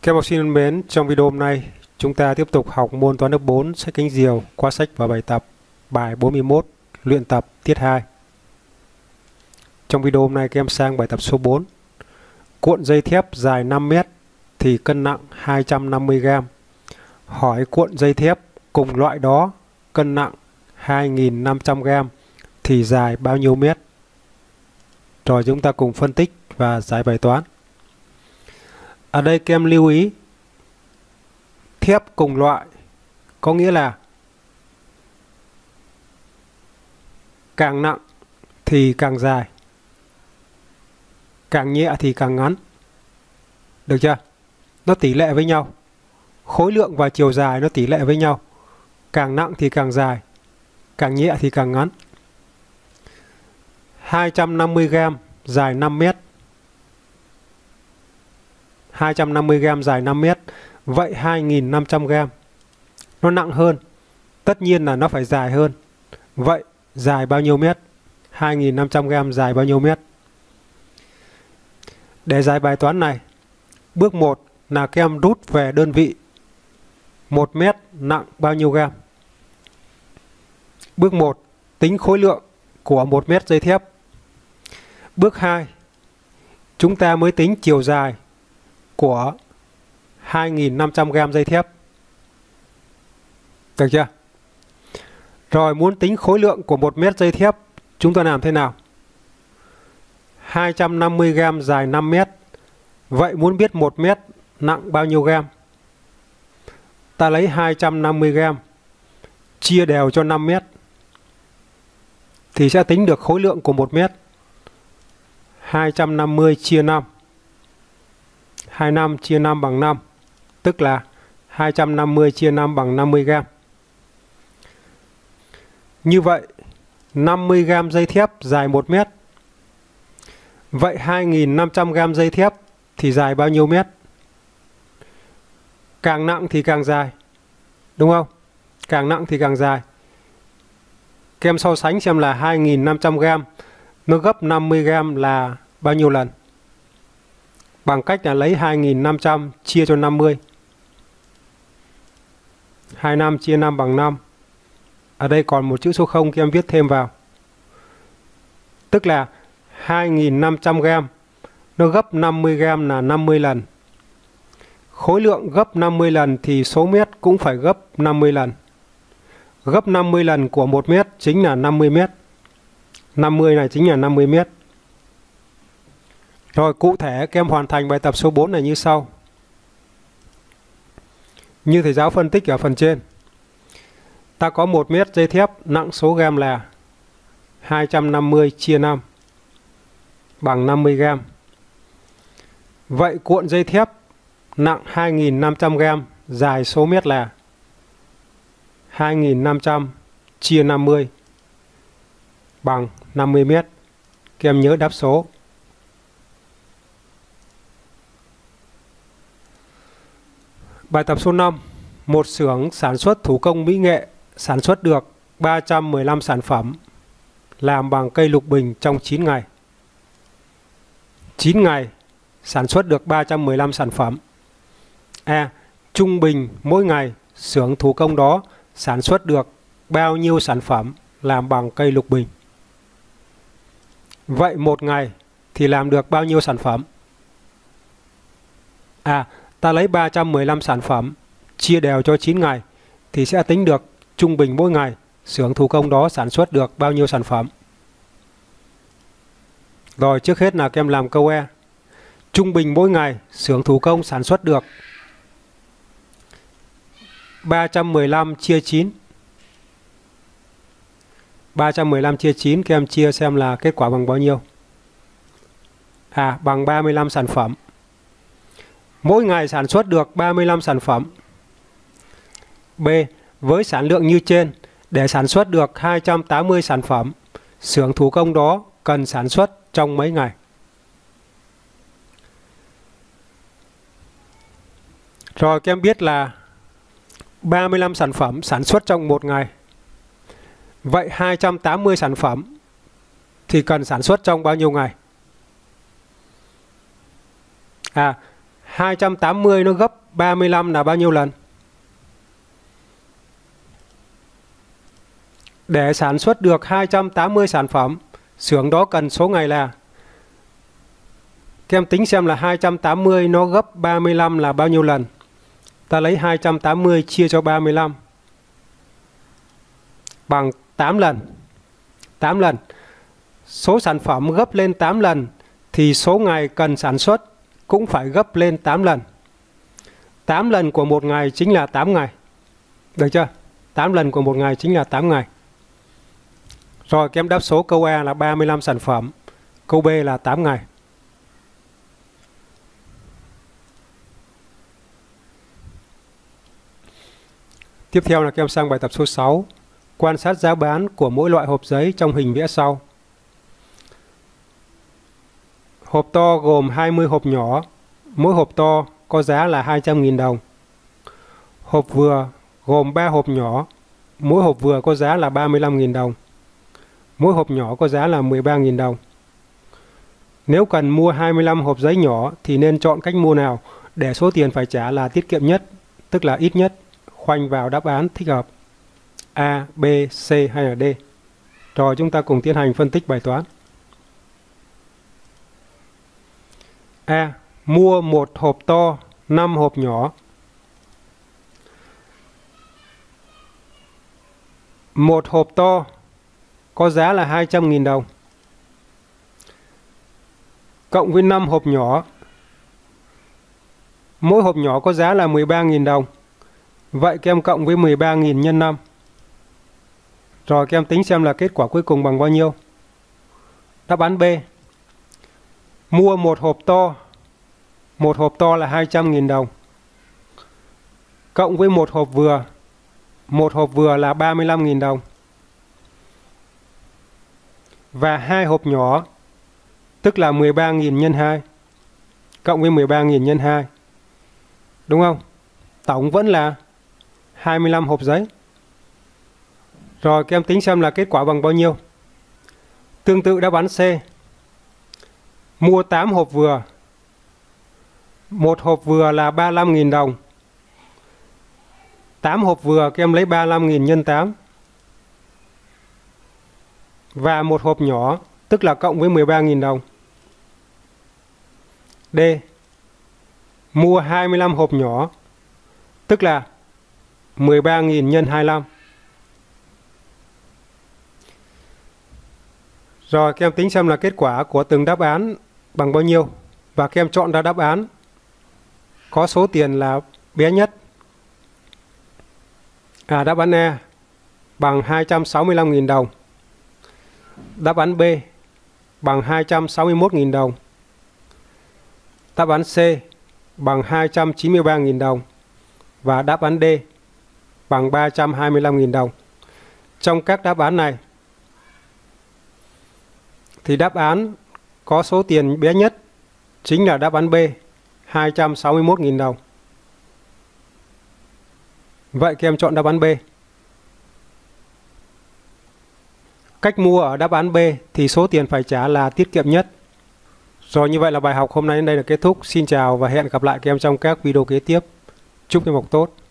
Các em học sinh thân mến, trong video hôm nay chúng ta tiếp tục học môn toán lớp 4 sách cánh diều qua sách và bài tập bài 41 luyện tập tiết 2. Trong video hôm nay các em sang bài tập số 4. Cuộn dây thép dài 5 m thì cân nặng 250 g. Hỏi cuộn dây thép cùng loại đó cân nặng 2.500 g thì dài bao nhiêu mét? Rồi chúng ta cùng phân tích và giải bài toán. Ở đây các em lưu ý thép cùng loại có nghĩa là càng nặng thì càng dài, càng nhẹ thì càng ngắn. Được chưa? Nó tỷ lệ với nhau. Khối lượng và chiều dài nó tỷ lệ với nhau. Càng nặng thì càng dài, càng nhẹ thì càng ngắn. 250 g dài 5 m. 250 g dài 5 m. Vậy 2.500 g nó nặng hơn. Tất nhiên là nó phải dài hơn. Vậy dài bao nhiêu mét? 2.500 g dài bao nhiêu mét? Để giải bài toán này, bước 1 là các em rút về đơn vị 1 mét nặng bao nhiêu gam. Bước 1 tính khối lượng của 1 mét dây thép. Bước 2 chúng ta mới tính chiều dài của 2.500 g dây thép. Được chưa? Rồi muốn tính khối lượng của 1 mét dây thép, chúng ta làm thế nào? 250 g dài 5 m. Vậy muốn biết 1 mét nặng bao nhiêu gam? Ta lấy 250 g chia đều cho 5 mét thì sẽ tính được khối lượng của 1 mét. 250 chia 5. 25 chia 5 bằng 5, tức là 250 chia 5 bằng 50 g. Như vậy 50 g dây thép dài 1 mét. Vậy 2.500 g dây thép thì dài bao nhiêu mét? Càng nặng thì càng dài, đúng không? Càng nặng thì càng dài. Các em so sánh xem là 2.500 g nó gấp 50 g là bao nhiêu lần? Bằng cách là lấy 2.500 chia cho 50. 25 chia 5 bằng 5. Ở đây còn một chữ số 0 các em viết thêm vào. Tức là 2.500 g nó gấp 50 g là 50 lần. Khối lượng gấp 50 lần thì số mét cũng phải gấp 50 lần. Gấp 50 lần của 1 mét chính là 50 mét. 50 này chính là 50 mét. Rồi cụ thể các em hoàn thành bài tập số 4 này như sau. Như thầy giáo phân tích ở phần trên. Ta có 1 mét dây thép nặng số gam là 250 chia 5 bằng 50 g. Vậy cuộn dây thép nặng 2.500 g dài số mét là 2.500 chia 50 bằng 50 mét. Các em nhớ đáp số. Bài tập số 5. Một xưởng sản xuất thủ công mỹ nghệ sản xuất được 315 sản phẩm làm bằng cây lục bình trong 9 ngày. 9 ngày sản xuất được 315 sản phẩm. A. Trung bình mỗi ngày xưởng thủ công đó sản xuất được bao nhiêu sản phẩm làm bằng cây lục bình? Vậy một ngày thì làm được bao nhiêu sản phẩm? A. Ta lấy 315 sản phẩm chia đều cho 9 ngày thì sẽ tính được trung bình mỗi ngày xưởng thủ công đó sản xuất được bao nhiêu sản phẩm. Rồi trước hết là các em làm câu E. Trung bình mỗi ngày xưởng thủ công sản xuất được 315 chia 9. 315 chia 9 các em chia xem là kết quả bằng bao nhiêu. Bằng 35 sản phẩm. Mỗi ngày sản xuất được 35 sản phẩm. B. Với sản lượng như trên, để sản xuất được 280 sản phẩm, xưởng thủ công đó cần sản xuất trong mấy ngày? Rồi các em biết là 35 sản phẩm sản xuất trong một ngày. Vậy 280 sản phẩm thì cần sản xuất trong bao nhiêu ngày? 280 nó gấp 35 là bao nhiêu lần? Để sản xuất được 280 sản phẩm, xưởng đó cần số ngày là. Các em tính xem là 280 nó gấp 35 là bao nhiêu lần? Ta lấy 280 chia cho 35 bằng 8 lần. 8 lần. Số sản phẩm gấp lên 8 lần thì số ngày cần sản xuất cũng phải gấp lên 8 lần. 8 lần của một ngày chính là 8 ngày. Được chưa? 8 lần của một ngày chính là 8 ngày. Rồi các em đáp số câu A là 35 sản phẩm, câu B là 8 ngày. Tiếp theo là các em sang bài tập số 6. Quan sát giá bán của mỗi loại hộp giấy trong hình vẽ sau. Hộp to gồm 20 hộp nhỏ, mỗi hộp to có giá là 200.000 đồng. Hộp vừa gồm 3 hộp nhỏ, mỗi hộp vừa có giá là 35.000 đồng. Mỗi hộp nhỏ có giá là 13.000 đồng. Nếu cần mua 25 hộp giấy nhỏ thì nên chọn cách mua nào để số tiền phải trả là tiết kiệm nhất, tức là ít nhất? Khoanh vào đáp án thích hợp. A, B, C hay là D? Rồi chúng ta cùng tiến hành phân tích bài toán. A. Mua một hộp to, 5 hộp nhỏ. Một hộp to có giá là 200.000 đồng. Cộng với 5 hộp nhỏ. Mỗi hộp nhỏ có giá là 13.000 đồng. Vậy các em cộng với 13.000 nhân 5. Rồi các em tính xem là kết quả cuối cùng bằng bao nhiêu. Đáp án B. Mua một hộp to. Một hộp to là 200.000 đồng. Cộng với một hộp vừa. Một hộp vừa là 35.000 đồng. Và 2 hộp nhỏ, tức là 13.000 nhân 2. Cộng với 13.000 nhân 2. Đúng không? Tổng vẫn là 25 hộp giấy. Rồi các em tính xem là kết quả bằng bao nhiêu. Tương tự đáp án C. Mua 8 hộp vừa. Một hộp vừa là 35.000 đồng. 8 hộp vừa các em lấy 35.000 nhân 8. Và một hộp nhỏ, tức là cộng với 13.000 đồng. D. Mua 25 hộp nhỏ, tức là 13.000 nhân 25. Rồi các em tính xem là kết quả của từng đáp án bằng bao nhiêu. Và các em chọn ra đáp án có số tiền là bé nhất. Đáp án A bằng 265.000 đồng. Đáp án B bằng 261.000 đồng. Đáp án C bằng 293.000 đồng. Và đáp án D bằng 325.000 đồng. Trong các đáp án này thì đáp án có số tiền bé nhất chính là đáp án B, 261.000 đồng. Vậy các em chọn đáp án B. Cách mua ở đáp án B thì số tiền phải trả là tiết kiệm nhất. Rồi như vậy là bài học hôm nay đến đây là kết thúc. Xin chào và hẹn gặp lại các em trong các video kế tiếp. Chúc em học tốt.